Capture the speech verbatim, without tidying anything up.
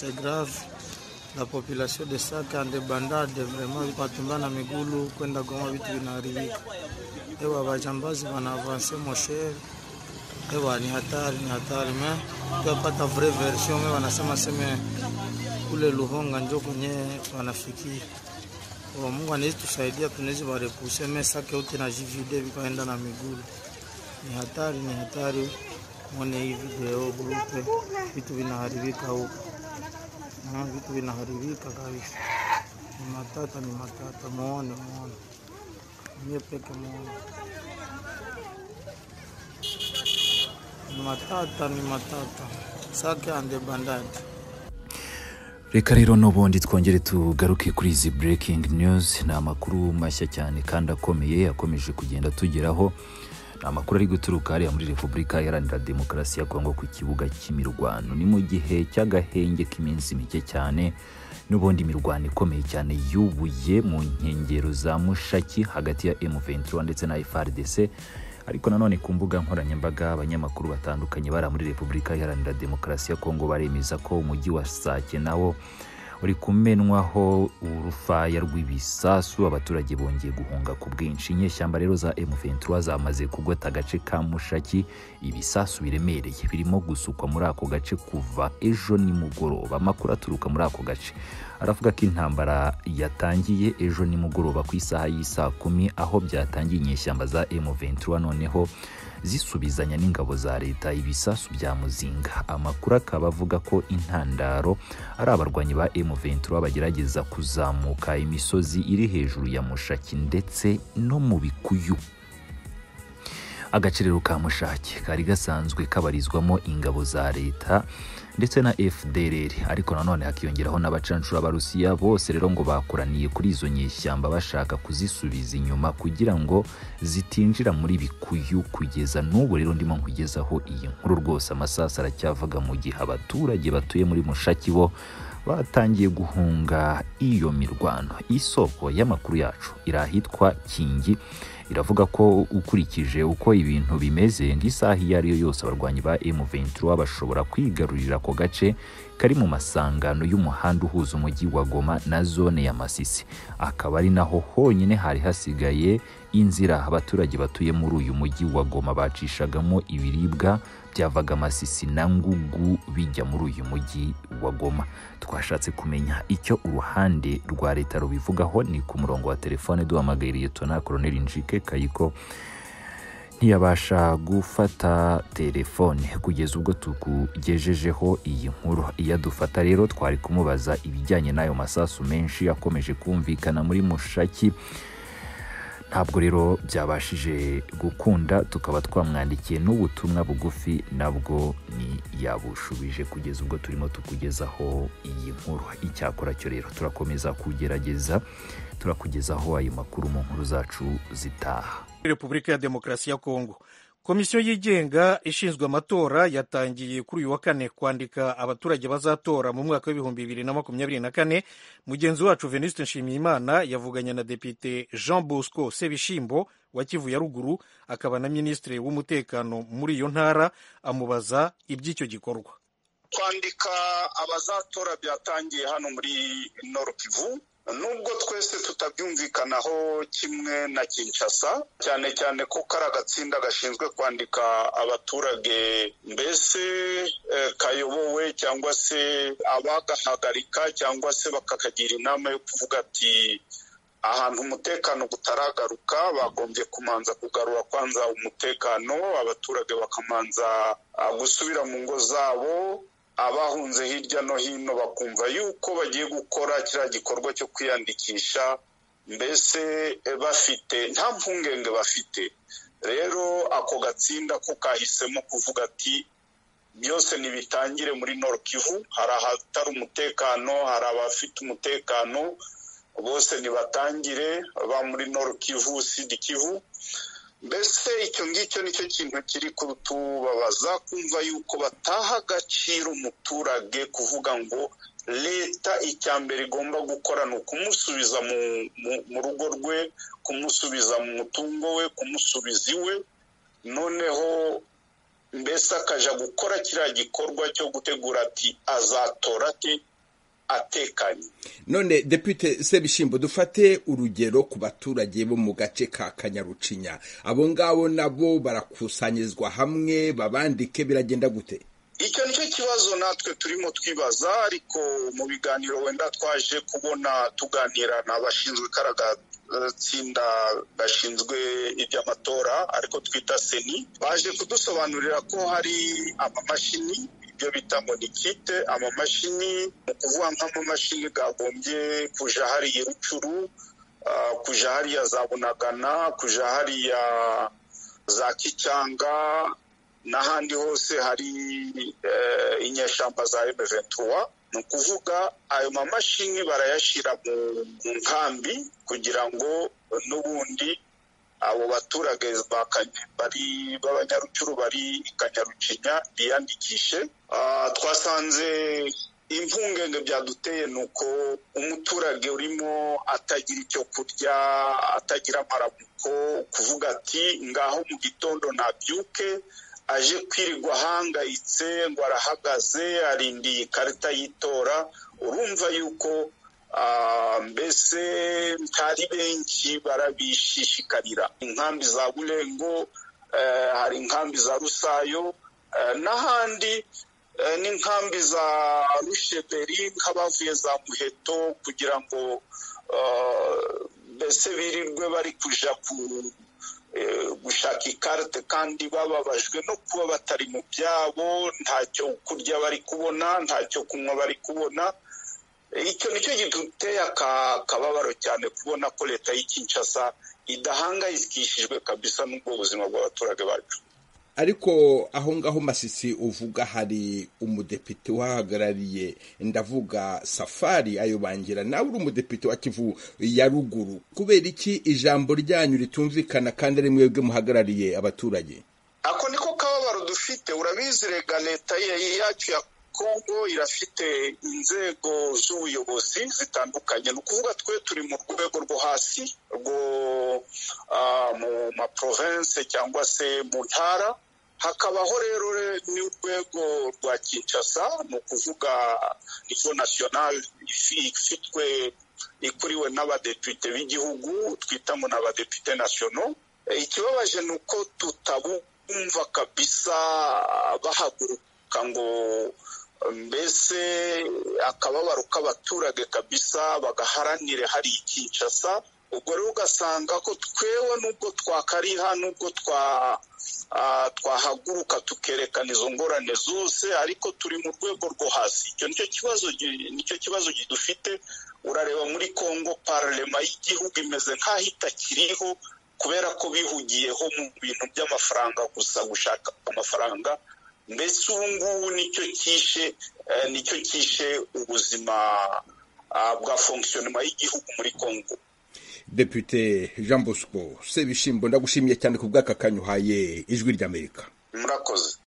c'est grave. La population de Sake en débandade vraiment ipatembea na migulu kwenda Goma, vitu vinaharibika. Ewa wajambazi wana avance mon cher. Ewa ni hatari, ni hatari me. Tupata vraie version me wanasema seme kule Luhonga njo kwenye wanafikia. Wa Mungu anaweza tusaidia, tunaweza barepushe me Sake yote na jivide vikaenda na migulu. Ni hatari, ni hatari. Mwone hii video grupe vitu vinaharibika huko. Na vitu vinaharibika kabisa. Ni matata, ni matata. Muone, muone. Mie peke muone. Ni matata, ni matata. Sake ande bandadi. Reka rero n'ubundi twongere tugaruke kuri izi breaking news. Ni amakuru mashya cyane kandi akomeye yakomeje kugenda tugeraho. Ni amakuru ari guturuka hariya muri Repubulika Iharanira Demokarasi ya Kongo ku kibuga cy'imirwano. Ni mu gihe cy'agahenge k'iminsi mike cyane n'ubundi mirwano ikomeye cyane yubuye mu nkengero za Mushaki hagati ya M vingt-trois ndetse na F R D C. Ariko nanone ku mbuga nkoranyambaga abanyamakuru batandukanye bara muri Repubulika Iharanira Demokarasi ya Kongo baremeza ko umujyi wa Sake nawo uri kumenwaho urufaya rw'ibisasu. Abaturage bongeye guhunga ku bwinshi. Inyeshyamba rero za M vingt-trois zamaze kugota agace ka Mushaki. Ibisasu biremereye birimo gusukwa muri ako gace kuva ejo nimugoroba. Amakuru aturuka muri ako gace aravuga ko intambara yatangiye ejo nimugoroba ku isaha y'isa kumi, aho byatangiye inyeshyamba za M vingt-trois noneho zisubizanya n'ingabo za leta ibisasu bya muzinga. Amakuru akaba avuga ko intandaro ari abarwanyi ba M vingt-trois bagerageza kuzamuka imisozi iri hejuru ya Mushaki ndetse no mu Bikuyu. Agaciro ka Mushaki kari gasanzwe kabarizwamo ingabo za leta ndetse na F D L R, ariko nanone hakiyongeraho n'abacancura b'Abarusiya. Bose rero ngo bakoraniye kuri izo nyeshyamba bashaka kuzisubiza inyuma kugira ngo zitinjira muri Bikuyu. Kugeza n'ubu rero ndimo nkugezaho iyi nkuru rwose amasasa aracyavuga mu gihe abaturage batuye muri Mushaki bo batangiye guhunga iyo mirwano. Isoko y'amakuru yacu irahitwa Kingi iravuga ko ukurikije uko ibintu bimeze ngisaha iyo ariyo yose abarwanyi ba M vingt-trois bashobora kwigarurira ko gace kari mu masangano y'umuhanda uhuza umujyi wa Goma na zone ya Masisi. Akaba ari naho honyine hari hasigaye inzira abaturage batuye muri uyu mujyi wa Goma bacishagamo ibiribwa byavaga Masisi na Ngugu bijya muri uyu mujyi wa Goma. Twashatse kumenya icyo uruhande rwa leta rubivugaho. Ni ku murongo wa telefone duhamagariye Tona Colonel Njike Kayiko ntiyabasha gufata telefone kugeza ubwo tukugejejeho iyi nkuru. Iya dufata rero twari kumubaza ibijyanye nayo masasu menshi yakomeje kumvikana muri Mushaki. Ntabwo rero byabashije gukunda, tukaba twamwandikiye n'ubutumwa bugufi nabwo ni yabushubije kugeza ubwo turimo tukugezaho iyi nkuru. Icyakora cyo rero turakomeza kugerageza turakugezaho ayo makuru mu nkuru zacu zitaha. Repubulika ya Demokarasi ya Kongo, komisiyo yigenga ishinzwe amatora yatangiye kuri uyu wa kane kwandika abaturage bazatora mu mwaka w'ibihumbi bibiri na makumyabiri na kane. Mugenzi wacu Venuste Nshimiyimana yavuganye na Depite Jean Bosco Sebishimbo wa Kivu ya Ruguru, akaba na Minisitiri w'umutekano muri iyo ntara, amubaza iby'icyo gikorwa. Kwandika abazatora byatangiye hano muri Nord Kivu, nubwo twese tutabyumvikanaho kimwe na Kinshasa, cyane cyane ko kari agatsinda gashinzwe kwandika abaturage mbese eh, kayobowe cyangwa se abagahagarika cyangwa se bakakagira inama yo kuvuga ati ahantu umutekano gutaragaruka bagombye kumanza kugarura kwanza umutekano, abaturage bakamanza gusubira mu ngo zabo, abahunze hirya no hino bakumva yuko bagiye gukora kiriya gikorwa cyo kwiyandikisha mbese bafite nta mpungenge bafite. Rero ako gatsinda ko kahisemo kuvuga ati byose nibitangire muri Nord Kivu, hari ahatari umutekano, hari abafite umutekano, bose nibatangire ba muri Nord Kivu, Sud Kivu. Mbese icyo ngicyo nicyo kintu kiri kutubabaza, kumva yuko bataha agaciro umuturage, kuvuga ngo leta icyambere igomba gukora ni ukumusubiza mu, mu, mu rugo rwe, kumusubiza mu mutungo we, kumusubiza iwe, noneho mbese akaja gukora kiriya gikorwa cyo gutegura ati azatora ati atekanye. None Depute Sebishimbo, dufate urugero ku baturage bo mu gace ka Kanyarucinya, abo ngabo nabo barakusanyizwa hamwe babandike, biragenda gute? Icyo nicyo kibazo natwe turimo twibaza, ariko mu biganiro wenda twaje kubona tuganira n'abashinzwe karaga tsinda gashinzwe iby'amatora ariko twita seni, baje kudusobanurira ko hari amamashini ibyo bita ngo ni kite, amamashini mu kuvuga nk'amamashini gagombye kuja hariya Rucuru, uh, kuja hariya za Bunagana, kuja hariya za Kicyanga n'ahandi hose hari uh, inyeshamba za M vingt-trois. Ni ukuvuga ayo mamashini barayashira mu nkambi kugira ngo n'ubundi abo baturage bari b'abanyarucuru bari Kanyarucinya biyandikishe. Uh, twasanze impungenge byaduteye nuko umuturage urimo atagira icyo kurya, atagira amaramuko, kuvuga ati ngaho mu gitondo nabyuke aje kwirirwa ahangayitse ngo arahagaze arindiye ikarita y'itora. Urumva yuko uh, mbese ntari benshi barabishishikarira. Inkambi za Bulengo, uh, hari inkambi za Rusayo, uh, n'ahandi uh, n'inkambi za Rusheberi nk'abavuye za Muheto, kugira ngo mbese uh, birirwe bari kuja ku gushaka ikarite kandi bababajwe no kuba batari mu byabo, ntacyo kurya bari kubona, ntacyo kunywa bari kubona. Icyo nicyo gituteye akababaro cyane kubona ko leta y'i Kinshasa idahangayikishijwe kabisa n'ubwo buzima bw'abaturage bacu. Ariko aho ngaho Masisi uvuga hari umudepite wahagarariye, ndavuga Safari Ayobangira, nawe uri umudepite wa Kivu ya ruguru, kubera iki ijambo ryanyu ritumvikana kandi ari mwebwe muhagarariye abaturage? Ako niko kababaro dufite. Urabizi rega leta yacu ya Kongo irafite inzego z'ubuyobozi zitandukanye. Ni ukuvuga twe turi mu rwego rwo hasi rwo uh, mu ma province cyangwa se mu ntara. Hakabaho rero n'urwego rwa Kinshasa, ni ukuvuga niveau national ifitwe ikuriwe n'abadepite b'igihugu twita ngo n'abadepite nationaux. Ikibabaje ni uko tutabumva kabisa bahaguruka ngo mbese akababaro k'abaturage kabisa bagaharanire hari Kinshasa. Ubwo rero ugasanga ko twewe nubwo twakariha, nubwo twa uh, twahaguruka tukerekana izo ngorane zose, ariko turi mu rwego rwo hasi. Icyo nicyo kibazo nicyo kibazo gidufite. Urareba muri Kongo parlema y'igihugu imeze nk'aho itakiriho kubera ko bihugiyeho mu bintu by'amafaranga gusa, gushaka amafaranga. Mbese ubu ngubu nicyo kishe uh, nicyo kishe ubuzima uh, bwa fonctionnement y'igihugu muri Kongo. Depute Jean Bosco Sebishimbo, ndagushimiye cyane ku bw'aka kanya uhaye Ijwi ry'Amerika. Murakoze.